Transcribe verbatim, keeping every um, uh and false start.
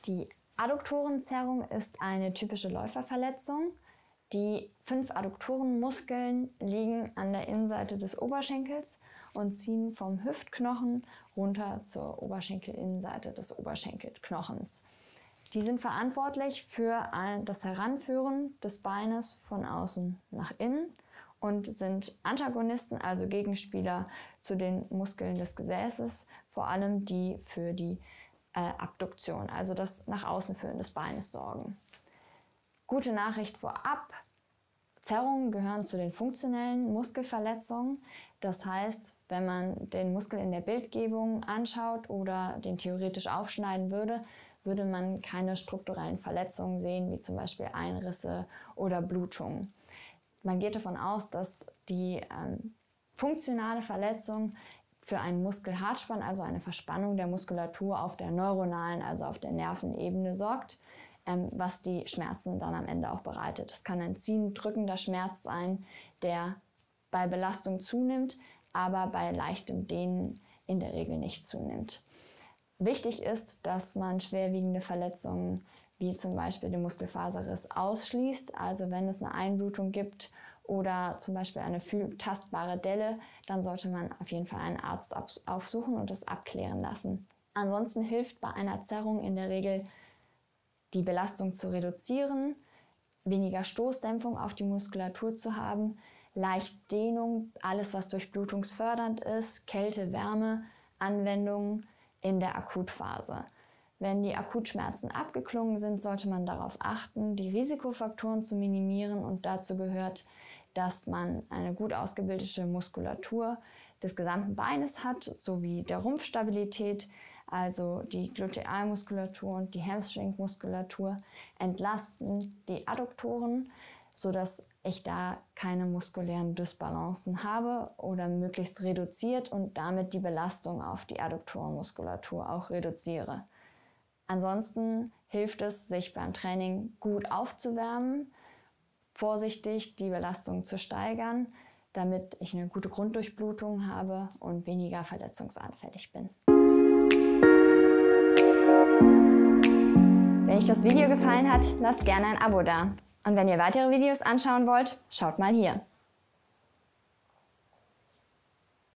Die Adduktorenzerrung ist eine typische Läuferverletzung. Die fünf Adduktorenmuskeln liegen an der Innenseite des Oberschenkels und ziehen vom Hüftknochen runter zur Oberschenkelinnenseite des Oberschenkelknochens. Die sind verantwortlich für das Heranführen des Beines von außen nach innen und sind Antagonisten, also Gegenspieler zu den Muskeln des Gesäßes, vor allem die für die äh, Abduktion, also das nach außen führen des Beines, sorgen. Gute Nachricht vorab: Zerrungen gehören zu den funktionellen Muskelverletzungen. Das heißt, wenn man den Muskel in der Bildgebung anschaut oder den theoretisch aufschneiden würde, würde man keine strukturellen Verletzungen sehen, wie zum Beispiel Einrisse oder Blutungen. Man geht davon aus, dass die ähm, funktionale Verletzung für einen Muskelhartspann, also eine Verspannung der Muskulatur auf der neuronalen, also auf der Nervenebene sorgt, ähm, was die Schmerzen dann am Ende auch bereitet. Es kann ein ziehend drückender Schmerz sein, der bei Belastung zunimmt, aber bei leichtem Dehnen in der Regel nicht zunimmt. Wichtig ist, dass man schwerwiegende Verletzungen wie zum Beispiel den Muskelfaserriss ausschließt. Also wenn es eine Einblutung gibt oder zum Beispiel eine tastbare Delle, dann sollte man auf jeden Fall einen Arzt aufsuchen und das abklären lassen. Ansonsten hilft bei einer Zerrung in der Regel, die Belastung zu reduzieren, weniger Stoßdämpfung auf die Muskulatur zu haben, leicht Dehnung, alles was durchblutungsfördernd ist, Kälte, Wärme, Anwendungen in der Akutphase. Wenn die Akutschmerzen abgeklungen sind, sollte man darauf achten, die Risikofaktoren zu minimieren, und dazu gehört, dass man eine gut ausgebildete Muskulatur des gesamten Beines hat, sowie der Rumpfstabilität, also die Glutealmuskulatur und die Hamstringmuskulatur entlasten die Adduktoren, sodass ich da keine muskulären Dysbalancen habe oder möglichst reduziert und damit die Belastung auf die Adduktorenmuskulatur auch reduziere. Ansonsten hilft es, sich beim Training gut aufzuwärmen, vorsichtig die Belastung zu steigern, damit ich eine gute Grunddurchblutung habe und weniger verletzungsanfällig bin. Wenn euch das Video gefallen hat, lasst gerne ein Abo da. Und wenn ihr weitere Videos anschauen wollt, schaut mal hier.